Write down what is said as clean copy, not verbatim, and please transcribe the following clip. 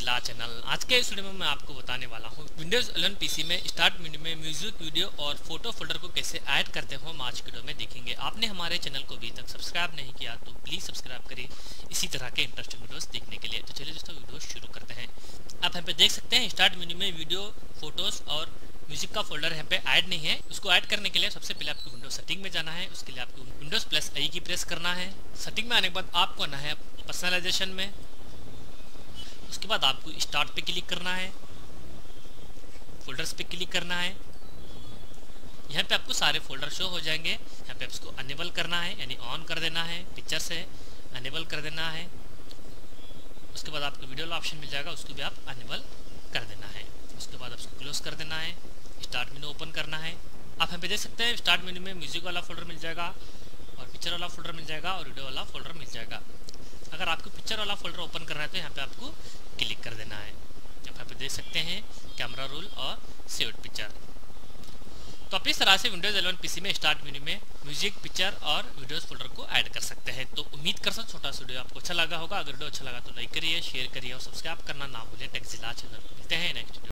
टेक्सजिला channel. आज के इस वीडियो में मैं आपको बताने वाला हूँ विंडोज 11 पीसी में स्टार्ट मेन्यू में म्यूजिक, वीडियो और फोटो फोल्डर को कैसे ऐड करते हो हम आज की वीडियो में देखेंगे। आपने हमारे चैनल को अभी तक सब्सक्राइब नहीं किया तो प्लीज सब्सक्राइब करिए इसी तरह के इंटरेस्टिंग वीडियोस देखने के लिए। तो चलिए दोस्तों वीडियो शुरू करते हैं। आप यहाँ पे देख सकते हैं स्टार्ट मेन्यू में वीडियो, फोटोज और म्यूजिक का फोल्डर यहाँ पे ऐड नहीं है। उसको ऐड करने के लिए सबसे पहले आपको विंडोज सेटिंग में जाना है। उसके लिए आपको विंडोज प्लस आई की प्रेस करना है। सेटिंग में आने के बाद आपको आना है पर्सनलाइजेशन में। उसके बाद आपको स्टार्ट पे क्लिक करना है, फोल्डर्स पे क्लिक करना है। यहाँ पे आपको सारे फोल्डर शो हो जाएंगे। यहाँ पे आपको अनेबल करना है यानी ऑन कर देना है, पिक्चर से अनेबल कर देना है। उसके बाद आपको वीडियो वाला ऑप्शन मिल जाएगा, उसको भी आप अनेबल कर देना है। उसके बाद आपको क्लोज कर देना है, स्टार्ट मेनू ओपन करना है। आप यहाँ पे देख सकते हैं स्टार्ट मेनू में म्यूजिक वाला फोल्डर मिल जाएगा और पिक्चर वाला फोल्डर मिल जाएगा और वीडियो वाला फोल्डर मिल जाएगा। अगर आपको पिक्चर वाला फोल्डर ओपन करना है तो यहाँ पे आपको क्लिक कर देना है। यहाँ पे देख सकते हैं कैमरा रोल और सेव पिक्चर। तो आप इस तरह से विंडोज 11 पीसी में स्टार्ट मेन्यू में म्यूजिक, पिक्चर और वीडियोस फोल्डर को ऐड कर सकते हैं। तो उम्मीद कर सकते छोटा सा वीडियो आपको अच्छा लगा होगा। अगर वीडियो अच्छा लगा तो लाइक करिए, शेयर करिए और सब्सक्राइब करना ना भूलिए टेक्सजिला चैनल को। मिलते हैं नेक्स्ट वीडियो।